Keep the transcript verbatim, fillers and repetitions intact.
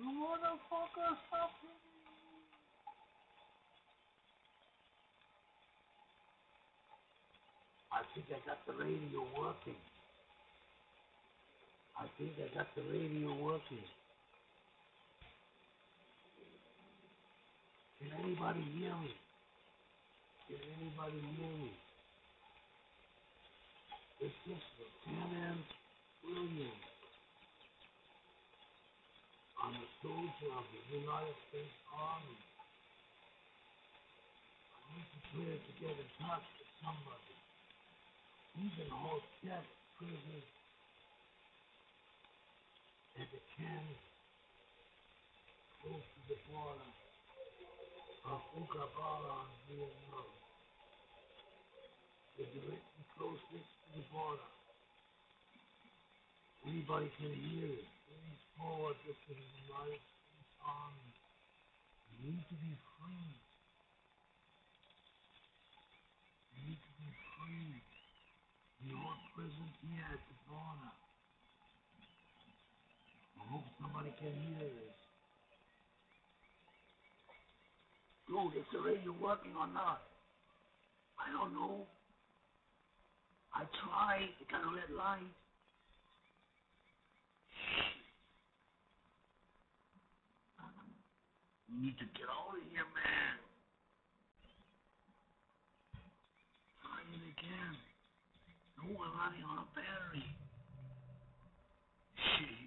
You motherfucker, stop hitting me! I think I got the radio working. I think I got the radio working. Can anybody hear me? Can anybody hear me? This is Lieutenant Williams. I'm a soldier of the United States Army. I need to try to get in touch with somebody. Even hold death prison at the camp close to the border of Ukabala in Vietnam. They're directly close next to the border. Anybody can hear it. Please forward this to the United States Army. You need to be free. You need to be free. You're present here at the border. I hope somebody can hear this. Dude, is the radio working or not? I don't know. I tried. It got a red light. You need to get out of here, man. Try it again. No, I'm running on a battery. Shit.